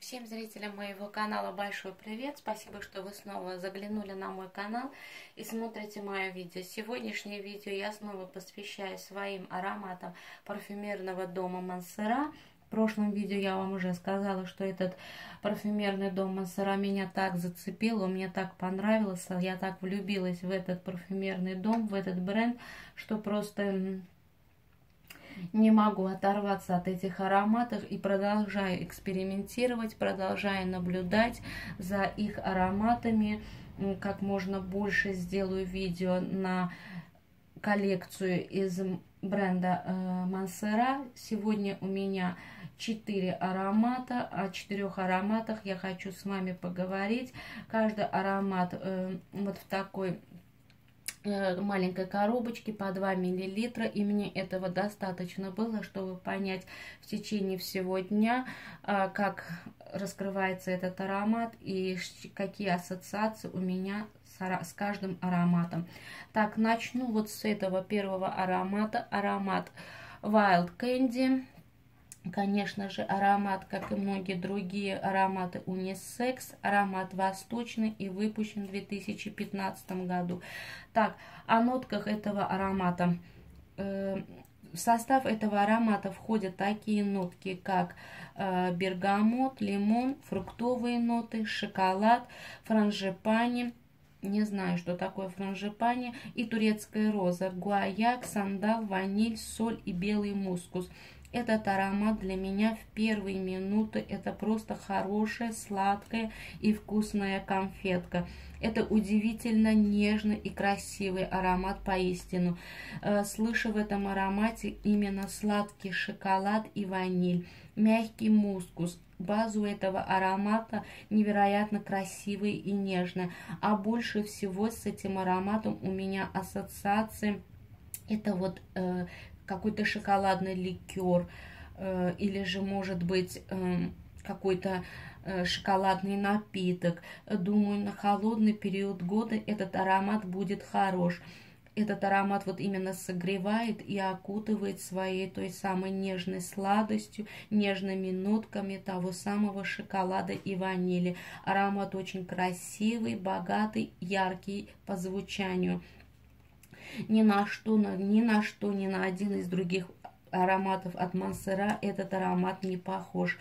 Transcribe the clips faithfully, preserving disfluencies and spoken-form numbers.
Всем зрителям моего канала большой привет! Спасибо, что вы снова заглянули на мой канал и смотрите мое видео. Сегодняшнее видео я снова посвящаю своим ароматам парфюмерного дома Монсера. В прошлом видео я вам уже сказала, что этот парфюмерный дом Монсера меня так зацепил, он мне так понравился, я так влюбилась в этот парфюмерный дом, в этот бренд, что просто не могу оторваться от этих ароматов и продолжаю экспериментировать, продолжаю наблюдать за их ароматами. Как можно больше сделаю видео на коллекцию из бренда Монсера. Сегодня у меня четыре аромата. О четырех ароматах я хочу с вами поговорить. Каждый аромат э, вот в такой маленькой коробочке по два миллилитра, и мне этого достаточно было, чтобы понять в течение всего дня, как раскрывается этот аромат и какие ассоциации у меня с каждым ароматом. Так, начну вот с этого первого аромата, аромат Wild Candy. Конечно же, аромат, как и многие другие ароматы, унисекс, аромат восточный и выпущен в две тысячи пятнадцатом году. Так, о нотках этого аромата. Э, в состав этого аромата входят такие нотки, как э, бергамот, лимон, фруктовые ноты, шоколад, франжипани. Не знаю, что такое франжипани, и турецкая роза, гуаяк, сандал, ваниль, соль и белый мускус. Этот аромат для меня в первые минуты это просто хорошая, сладкая и вкусная конфетка. Это удивительно нежный и красивый аромат поистину. Слышу в этом аромате именно сладкий шоколад и ваниль, мягкий мускус. Базу этого аромата невероятно красивая и нежная. А больше всего с этим ароматом у меня ассоциации это вот э, какой-то шоколадный ликер, э, или же, может быть, э, какой-то э, шоколадный напиток. Думаю, на холодный период года этот аромат будет хорош. Этот аромат вот именно согревает и окутывает своей той самой нежной сладостью, нежными нотками того самого шоколада и ванили. Аромат очень красивый, богатый, яркий по звучанию. Ни на что, ни на что, ни на один из других ароматов от Монсера этот аромат не похож.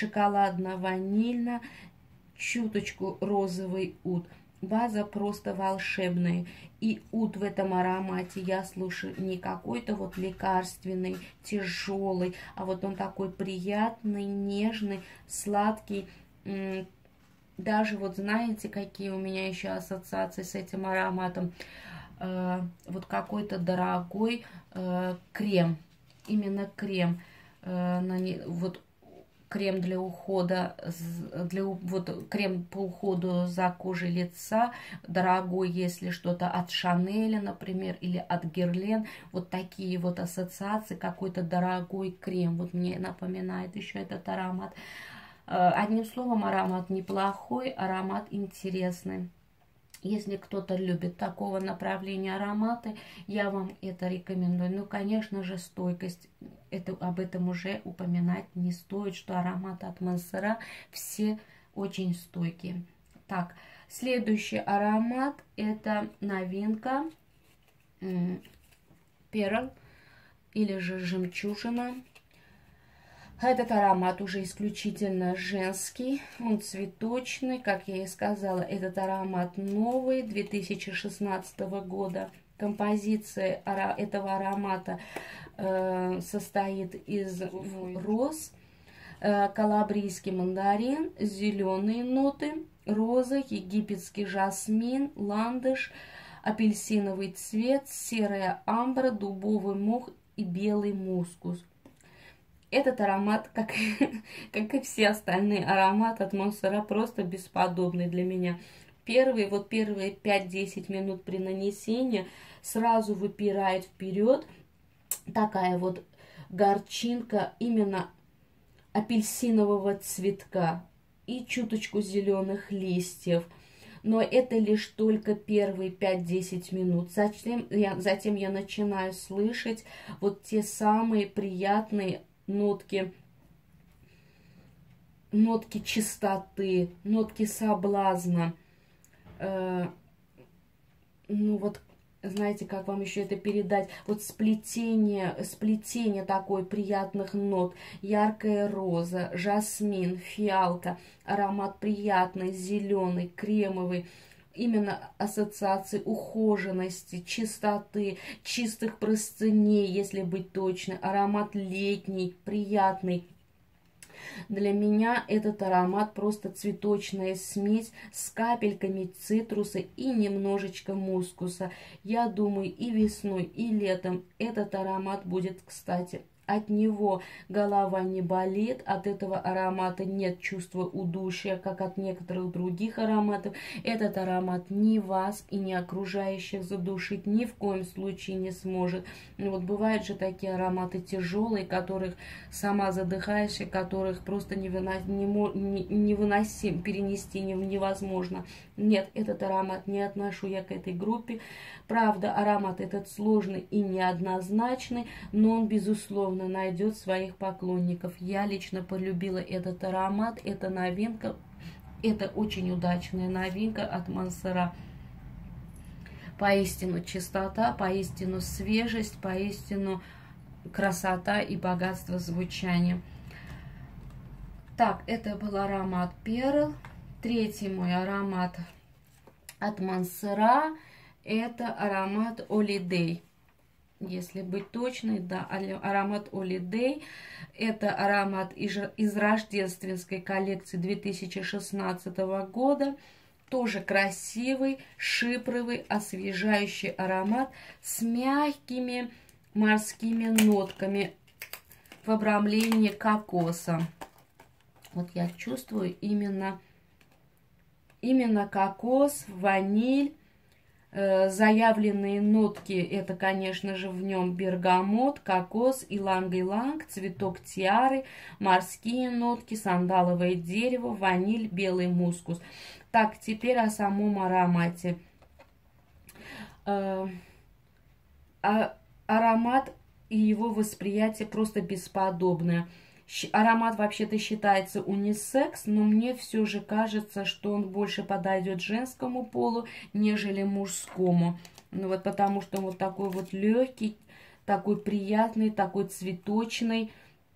Шоколадно-ванильно, чуточку розовый уд. База просто волшебная. И уд в этом аромате я слышу не какой-то вот лекарственный, тяжелый, а вот он такой приятный, нежный, сладкий. Даже вот знаете, какие у меня еще ассоциации с этим ароматом? Вот какой-то дорогой э, крем, именно крем, э, на не, вот крем для ухода, для, вот крем по уходу за кожей лица, дорогой, если что-то от Шанеля, например, или от Герлен, вот такие вот ассоциации, какой-то дорогой крем, вот мне напоминает еще этот аромат. Э, одним словом, аромат неплохой, аромат интересный. Если кто-то любит такого направления ароматы, я вам это рекомендую. Ну, конечно же, стойкость. Это, об этом уже упоминать не стоит, что ароматы от Монсера все очень стойкие. Так, следующий аромат это новинка Перл или же жемчужина. Этот аромат уже исключительно женский, он цветочный, как я и сказала, этот аромат новый, две тысячи шестнадцатого года. Композиция этого аромата э, состоит из роз, э, калабрийский мандарин, зеленые ноты, роза, египетский жасмин, ландыш, апельсиновый цвет, серая амбра, дубовый мох и белый мускус. Этот аромат, как, как и все остальные ароматы от Монсера, просто бесподобный для меня. Первые, вот первые пять-десять минут при нанесении сразу выпирает вперед такая вот горчинка именно апельсинового цветка и чуточку зеленых листьев. Но это лишь только первые пять-десять минут. Затем я, затем я начинаю слышать вот те самые приятные нотки нотки чистоты, нотки соблазна. Э, ну вот, знаете, как вам еще это передать? Вот сплетение, сплетение такой приятных нот. Яркая роза, жасмин, фиалка. Аромат приятный, зеленый, кремовый. Именно ассоциации ухоженности, чистоты, чистых простыней, если быть точной. Аромат летний, приятный. Для меня этот аромат просто цветочная смесь с капельками цитруса и немножечко мускуса. Я думаю, и весной, и летом этот аромат будет кстати. От него голова не болит, от этого аромата нет чувства удушья, как от некоторых других ароматов. Этот аромат ни вас и ни окружающих задушить ни в коем случае не сможет. Ну, вот бывают же такие ароматы тяжелые, которых сама задыхаешься, которых просто невыносим, перенести невозможно. Нет, этот аромат не отношу я к этой группе. Правда, аромат этот сложный и неоднозначный, но он, безусловно, найдет своих поклонников. Я лично полюбила этот аромат. Это новинка. Это очень удачная новинка от Монсера. Поистину чистота, поистину свежесть, поистину красота и богатство звучания. Так, это был аромат Перл. Третий мой аромат от Монсера — это аромат Holiday. Если быть точной, да, аромат Holiday — это аромат из, из рождественской коллекции две тысячи шестнадцатого года. Тоже красивый, шипровый, освежающий аромат с мягкими морскими нотками в обрамлении кокоса. Вот я чувствую именно, именно кокос, ваниль. Заявленные нотки — это, конечно же, в нем бергамот, кокос, иланг-иланг, цветок тиары, морские нотки, сандаловое дерево, ваниль, белый мускус. Так, теперь о самом аромате. Аромат и его восприятие просто бесподобное. Аромат вообще-то считается унисекс, но мне все же кажется, что он больше подойдет женскому полу, нежели мужскому. Ну вот потому что он вот такой вот легкий, такой приятный, такой цветочный,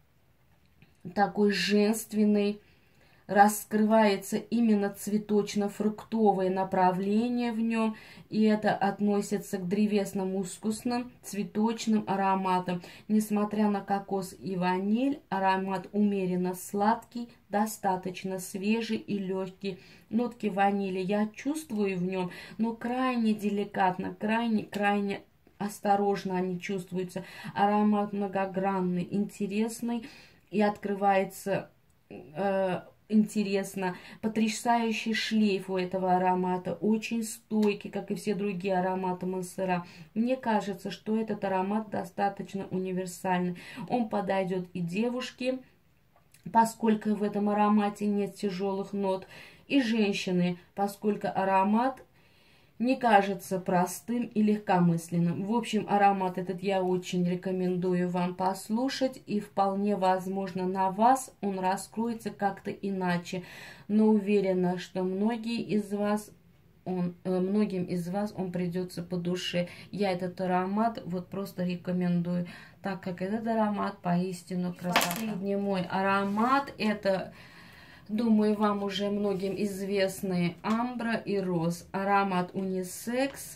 такой женственный. Раскрывается именно цветочно-фруктовое направление в нем, и это относится к древесно-мускусным цветочным ароматам. Несмотря на кокос и ваниль, аромат умеренно сладкий, достаточно свежий и легкий. Нотки ванили я чувствую в нем, но крайне деликатно, крайне-крайне осторожно они чувствуются. Аромат многогранный, интересный, и открывается э, интересно, потрясающий шлейф у этого аромата, очень стойкий, как и все другие ароматы Монсера. Мне кажется, что этот аромат достаточно универсальный. Он подойдет и девушке, поскольку в этом аромате нет тяжелых нот, и женщины, поскольку аромат не кажется простым и легкомысленным. В общем, аромат этот я очень рекомендую вам послушать, и вполне возможно на вас он раскроется как-то иначе. Но уверена, что многие из вас, он, э, многим из вас он придется по душе. Я этот аромат вот просто рекомендую, так как этот аромат поистину красота. Последний мой аромат — это, думаю, вам уже многим известные амбра и роз. Аромат унисекс,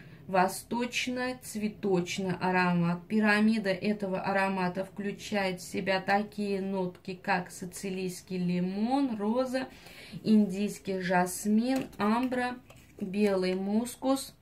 восточно-цветочный аромат. Пирамида этого аромата включает в себя такие нотки, как сицилийский лимон, роза, индийский жасмин, амбра, белый мускус,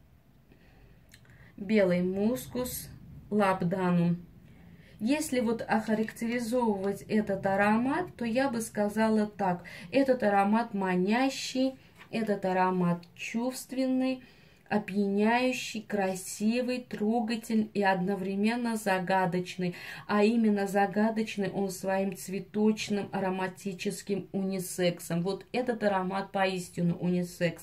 белый мускус, лабданум. Если вот охарактеризовывать этот аромат, то я бы сказала так. Этот аромат манящий, этот аромат чувственный, опьяняющий, красивый, трогательный и одновременно загадочный. А именно загадочный он своим цветочным ароматическим унисексом. Вот этот аромат поистину унисекс.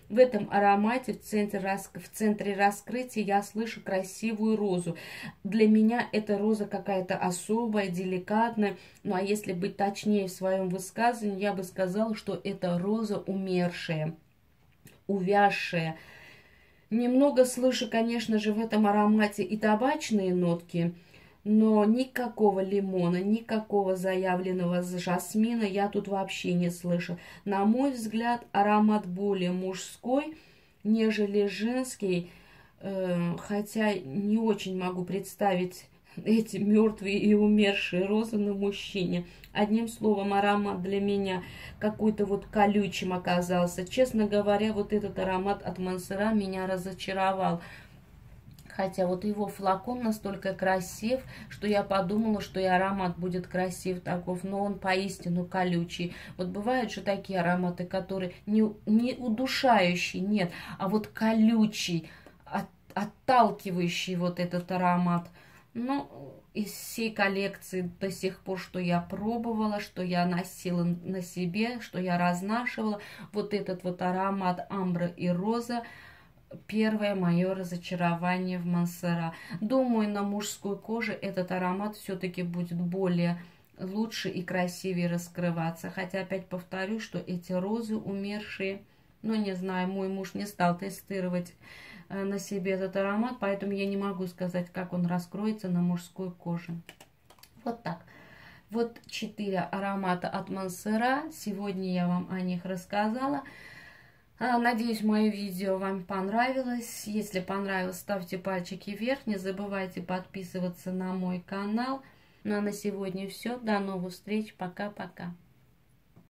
В этом аромате, в центре, рас... в центре раскрытия, я слышу красивую розу. Для меня эта роза какая-то особая, деликатная. Ну а если быть точнее в своем высказывании, я бы сказала, что это роза умершая, увязшая. Немного слышу, конечно же, в этом аромате и табачные нотки, но никакого лимона, никакого заявленного жасмина я тут вообще не слышу. На мой взгляд, аромат более мужской, нежели женский, э, хотя не очень могу представить эти мертвые и умершие розы на мужчине. Одним словом, аромат для меня какой-то вот колючим оказался. Честно говоря, вот этот аромат от Монсера меня разочаровал. Хотя вот его флакон настолько красив, что я подумала, что и аромат будет красив таков, но он поистину колючий. Вот бывают же такие ароматы, которые не, не удушающие, нет, а вот колючий, от, отталкивающий вот этот аромат. Ну, из всей коллекции до сих пор, что я пробовала, что я носила на себе, что я разнашивала, вот этот вот аромат амбра и роза, первое мое разочарование в Монсера. Думаю, на мужской коже этот аромат все-таки будет более лучше и красивее раскрываться. Хотя опять повторю, что эти розы умершие, ну не знаю, мой муж не стал тестировать э, на себе этот аромат, поэтому я не могу сказать, как он раскроется на мужской коже. Вот так. Вот четыре аромата от Монсера. Сегодня я вам о них рассказала. Надеюсь, мое видео вам понравилось. Если понравилось, ставьте пальчики вверх. Не забывайте подписываться на мой канал. Ну а на сегодня все. До новых встреч. Пока-пока.